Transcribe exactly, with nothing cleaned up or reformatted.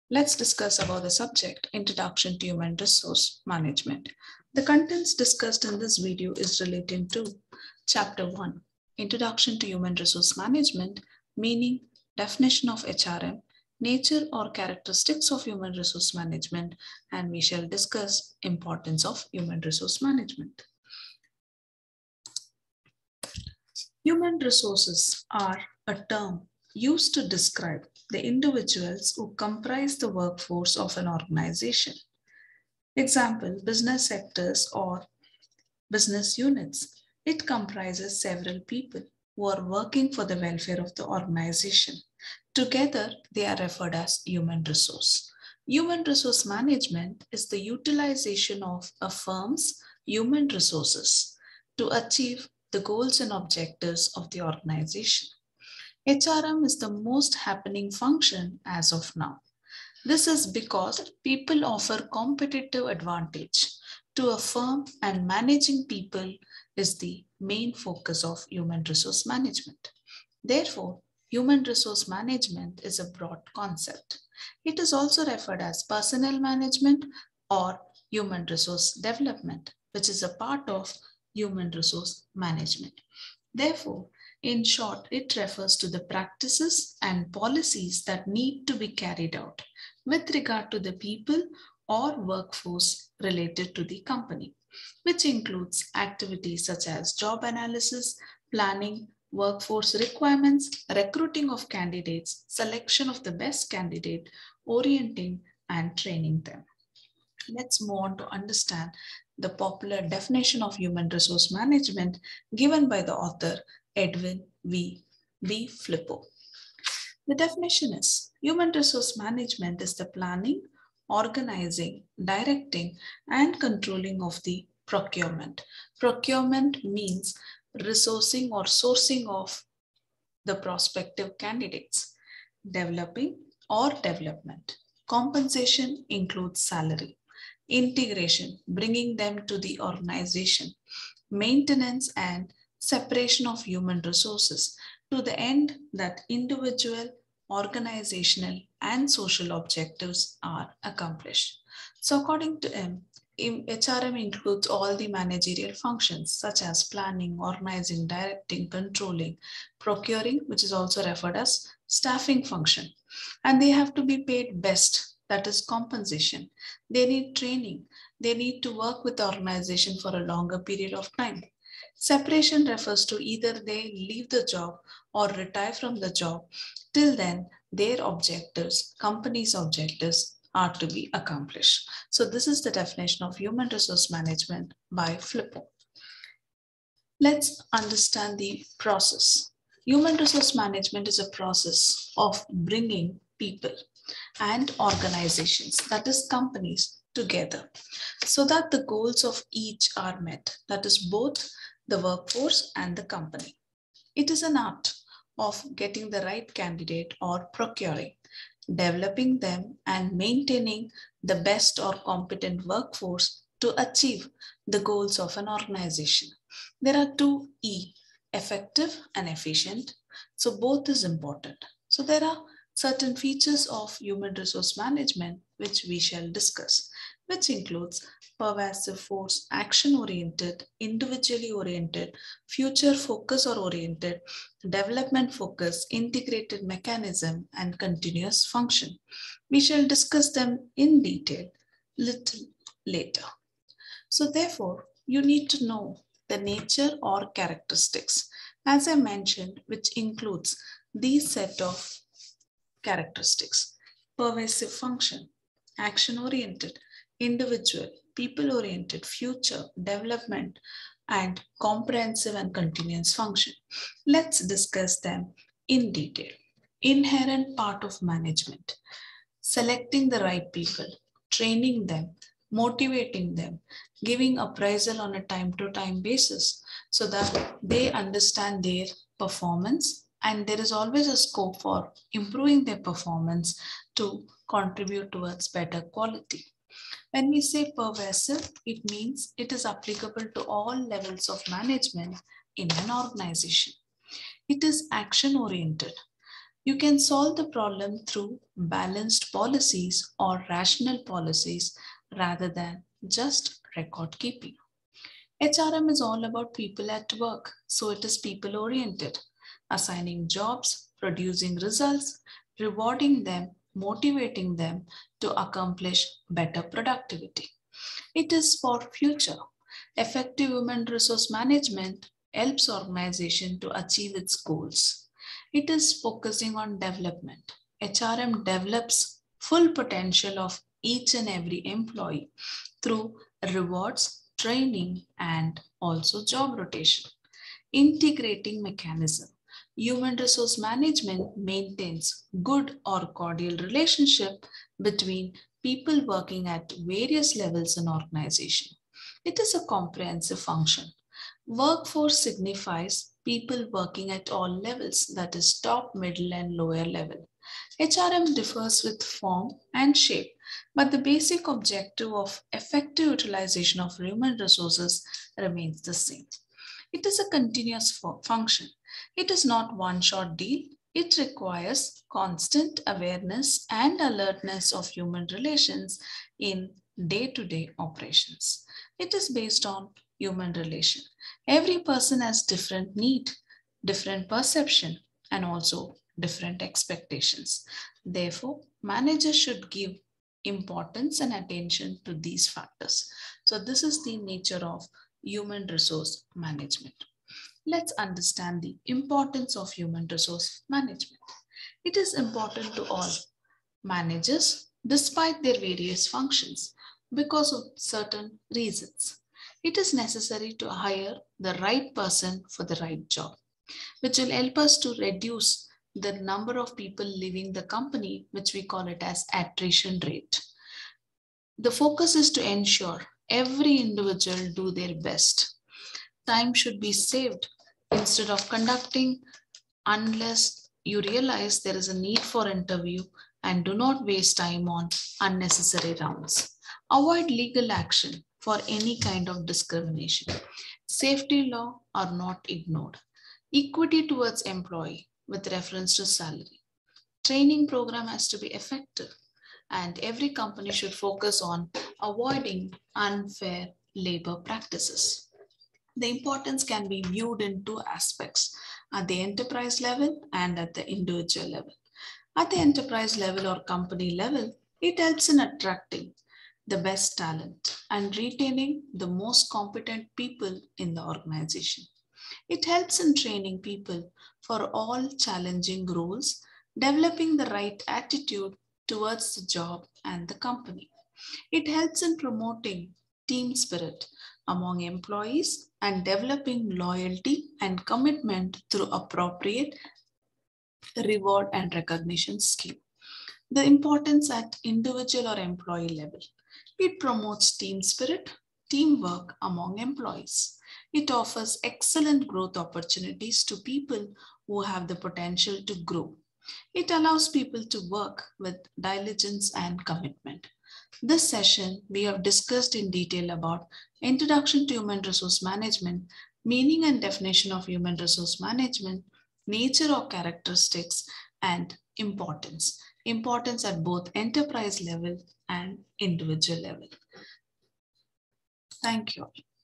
Let's discuss about the subject, Introduction to Human Resource Management. The contents discussed in this video is relating to Chapter one, Introduction to Human Resource Management, meaning, definition of H R M, nature or characteristics of human resource management, and we shall discuss importance of human resource management. Human resources are a term used to describe the individuals who comprise the workforce of an organization. Example, business sectors or business units. It comprises several people who are working for the welfare of the organization. Together, they are referred as human resource. Human resource management is the utilization of a firm's human resources to achieve the goals and objectives of the organization. H R M is the most happening function as of now. This is because people offer competitive advantage to a firm, and managing people is the main focus of human resource management. Therefore, human resource management is a broad concept. It is also referred as personnel management or human resource development, which is a part of human resource management. Therefore, in short, it refers to the practices and policies that need to be carried out with regard to the people or workforce related to the company, which includes activities such as job analysis, planning, workforce requirements, recruiting of candidates, selection of the best candidate, orienting, and training them. Let's move on to understand the popular definition of human resource management given by the author Edwin V. B. Flippo. The definition is human resource management is the planning, organizing, directing, and controlling of the procurement. Procurement means resourcing or sourcing of the prospective candidates. Developing or development. Compensation includes salary. Integration, bringing them to the organization. Maintenance and separation of human resources to the end that individual, organizational, and social objectives are accomplished. So according to him, H R M includes all the managerial functions such as planning, organizing, directing, controlling, procuring, which is also referred as staffing function. And they have to be paid best, that is compensation. They need training. They need to work with the organization for a longer period of time. Separation refers to either they leave the job or retire from the job. Till then, their objectives, company's objectives, are to be accomplished. So this is the definition of human resource management by Flippo. Let's understand the process. Human resource management is a process of bringing people and organizations, that is companies, together so that the goals of each are met, that is both the workforce and the company. It is an art of getting the right candidate or procuring, developing them, and maintaining the best or competent workforce to achieve the goals of an organization. There are two E, effective and efficient. So both is important. So there are certain features of human resource management which we shall discuss, which includes pervasive force, action-oriented, individually oriented, future focus or oriented, development focus, integrated mechanism, and continuous function. We shall discuss them in detail little later. So therefore, you need to know the nature or characteristics, as I mentioned, which includes these set of characteristics: pervasive function, action-oriented, individual, people-oriented, future, development, and comprehensive and continuous function. Let's discuss them in detail. Inherent part of management: selecting the right people, training them, motivating them, giving appraisal on a time-to-time basis so that they understand their performance, and there is always a scope for improving their performance to contribute towards better quality. When we say pervasive, it means it is applicable to all levels of management in an organization. It is action-oriented. You can solve the problem through balanced policies or rational policies rather than just record keeping. H R M is all about people at work, so it is people oriented, assigning jobs, producing results, rewarding them, motivating them to accomplish better productivity. It is for future. Effective human resource management helps organization to achieve its goals. It is focusing on development. H R M develops full potential of each and every employee through rewards, training, and also job rotation. Integrating mechanism. Human resource management maintains good or cordial relationship between people working at various levels in organization. It is a comprehensive function. Workforce signifies people working at all levels, that is top, middle, and lower level. H R M differs with form and shape, but the basic objective of effective utilization of human resources remains the same. It is a continuous fu- function. It is not one shot deal. It requires constant awareness and alertness of human relations in day to day operations. It is based on human relation. Every person has different need, different perception, and also different expectations. Therefore, managers should give importance and attention to these factors. So, this is the nature of human resource management. Let's understand the importance of human resource management. It is important to all managers despite their various functions because of certain reasons. It is necessary to hire the right person for the right job, which will help us to reduce the number of people leaving the company, which we call it as attrition rate. The focus is to ensure every individual do their best. Time should be saved instead of conducting unless you realize there is a need for interview, and do not waste time on unnecessary rounds. Avoid legal action for any kind of discrimination. Safety law are not ignored. Equity towards employee with reference to salary. Training program has to be effective, and every company should focus on avoiding unfair labor practices. The importance can be viewed in two aspects, at the enterprise level and at the individual level. At the enterprise level or company level, it helps in attracting the best talent and retaining the most competent people in the organization. It helps in training people for all challenging roles, developing the right attitude towards the job and the company. It helps in promoting team spirit among employees and developing loyalty and commitment through appropriate reward and recognition scheme. The importance at individual or employee level. It promotes team spirit, teamwork among employees. It offers excellent growth opportunities to people who have the potential to grow. It allows people to work with diligence and commitment. This session, we have discussed in detail about Introduction to Human Resource Management, meaning and definition of human resource management, nature or characteristics, and importance. Importance at both enterprise level and individual level. Thank you.